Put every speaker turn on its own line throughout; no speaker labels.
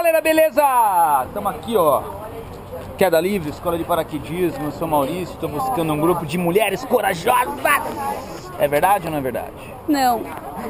galera, beleza? Estamos aqui, ó. Queda Livre, Escola de Paraquedismo. Eu sou Maurício, estou buscando um grupo de mulheres corajosas. É verdade ou não é verdade?
Não.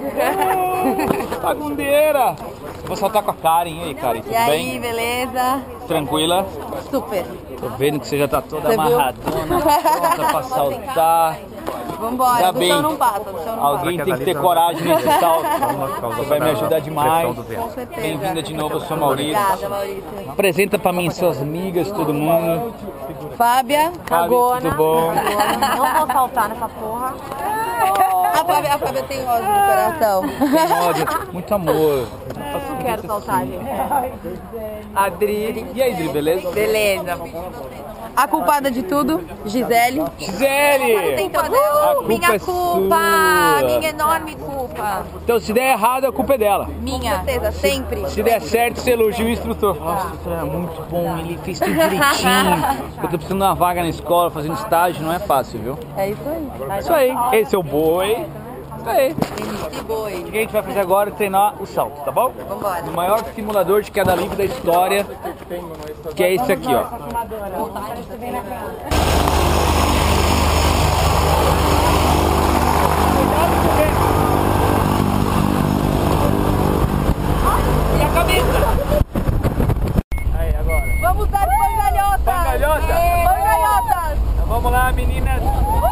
Bagundeira! Vou saltar com a Karen. E aí, Karen, tudo
E aí,
bem?
beleza?
Tranquila?
Super.
Tô vendo que você já tá toda
Você viu?
amarradona, pronta pra saltar.
Vambora,
Ainda
do
bem.
chão não passa, do chão não
Alguém tem que ter coragem nesse salto. Você vai me ajudar demais.
passa. Com certeza.
Bem-vinda de novo, eu sou Maurício.
Obrigada, Maurício.
Apresenta pra mim suas amigas, todo mundo.
Fábia,
Fábio, tudo bom?
não vou saltar nessa porra. A Fábia tem ódio no coração.
Tem ódio, muito amor.
Não quero saltar, gente.
Adri. E aí, Adri, beleza?
Beleza. A culpada de tudo, Gisele.
Gisele!
Tem toda
A culpa
minha
é
culpa,
sua.
minha enorme culpa.
Então, se der errado, a culpa é dela.
Minha. Com certeza, sempre.
Se der certo, você elogia o instrutor. Nossa, o instrutor é muito bom, ele fez tudo direitinho. Eu tô precisando de uma vaga na escola, fazendo estágio, não é fácil, viu?
É isso aí.
Isso aí, esse é o boi. Isso aí.
Que boi.
O que a gente vai fazer agora é treinar o salto, tá bom?
Vambora.
O maior simulador de queda livre da história, que é esse aqui, ó. E a cabeça? Aí, agora.
Vamos dar pangalhotas!
Pangalhota?
Pangalhotas!
Então vamos lá, meninas.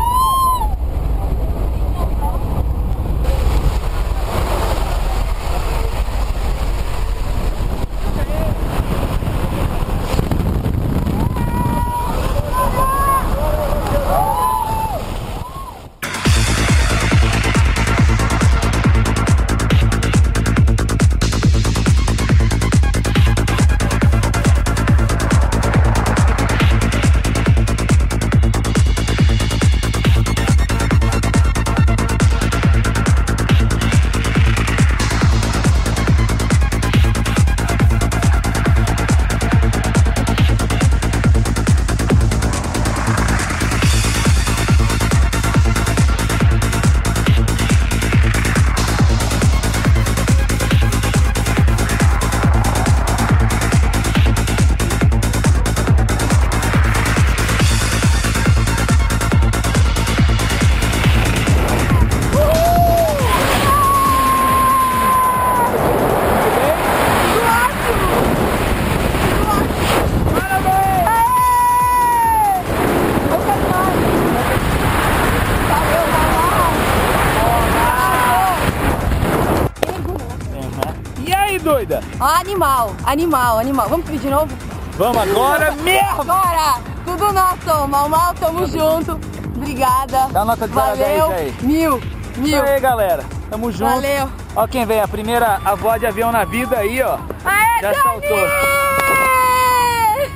Doida?
Animal, animal, animal. Vamos pedir de novo?
Vamos agora mesmo!
Agora! Tudo nosso, Mal, tamo junto. Obrigada.
Dá nota de 0 a 10
Valeu.
aí.
Mil.
Isso aí, galera. Tamo junto.
Valeu.
Ó quem vem, a primeira avó de avião na vida aí, ó.
Aê,
Já
Dani!
saltou.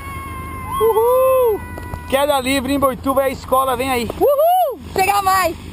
Uhul! Queda livre em Boituva é a escola, vem aí.
Uhul! Chega mais!